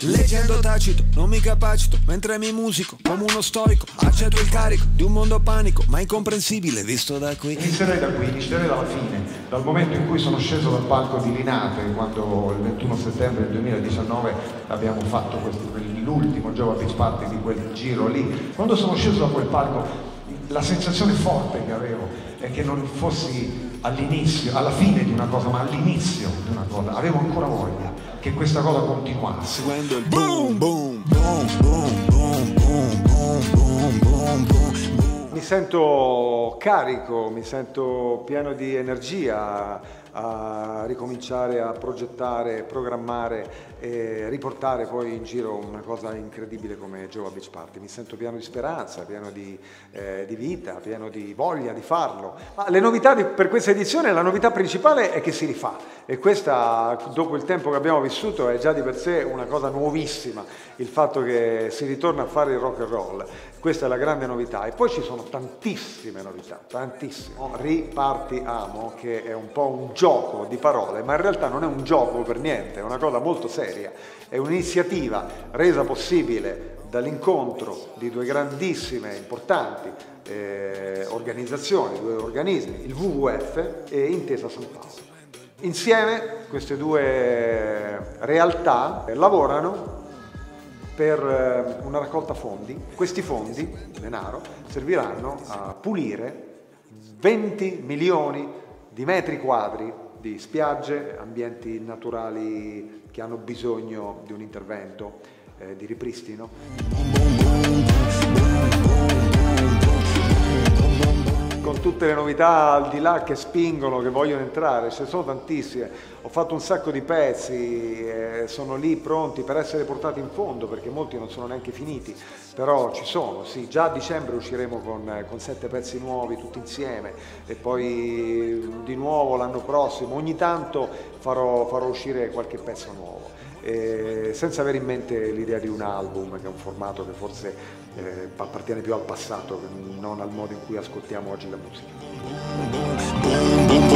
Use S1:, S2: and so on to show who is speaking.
S1: Leggendo tacito, non mi capacito, mentre mi musico come uno stoico, accetto il carico di un mondo panico, ma incomprensibile visto da qui.
S2: Inizierei da qui, inizierei dalla fine, dal momento in cui sono sceso dal palco di Linate, quando il 21 settembre del 2019 abbiamo fatto l'ultimo Jova Beach Party di quel giro lì. Quando sono sceso da quel palco, la sensazione forte che avevo è che non fossi all'inizio, alla fine di una cosa, ma all'inizio di una cosa. Avevo ancora voglia che questa cosa continuasse.
S1: Seguendo il boom, boom, boom, boom, boom, boom, boom, boom, boom, boom.
S3: Mi sento carico, mi sento pieno di energia a ricominciare a progettare, programmare e riportare poi in giro una cosa incredibile come Jova Beach Party. Mi sento pieno di speranza, pieno di vita, pieno di voglia di farlo. Ma le novità per questa edizione, la novità principale è che si rifà, e questa, dopo il tempo che abbiamo vissuto, è già di per sé una cosa nuovissima, il fatto che si ritorna a fare il rock and roll. Questa è la grande novità, e poi ci sono tantissime novità, tantissime. Ripartiamo, che è un po' un gioco di parole, ma in realtà non è un gioco per niente, è una cosa molto seria, è un'iniziativa resa possibile dall'incontro di due grandissime, importanti organizzazioni, due organismi, il WWF e Intesa San Paolo. Insieme queste due realtà lavorano per una raccolta fondi. Questi fondi, denaro, serviranno a pulire 20 milioni di metri quadri di spiagge, ambienti naturali che hanno bisogno di un intervento di ripristino. Con tutte le novità al di là che spingono, che vogliono entrare, ce ne sono tantissime. Ho fatto un sacco di pezzi, sono lì pronti per essere portati in fondo, perché molti non sono neanche finiti, però ci sono, sì. Già a dicembre usciremo con 7 pezzi nuovi tutti insieme, e poi di nuovo l'anno prossimo, ogni tanto farò uscire qualche pezzo nuovo. Senza avere in mente l'idea di un album, che è un formato che forse appartiene più al passato, non al modo in cui ascoltiamo oggi la musica.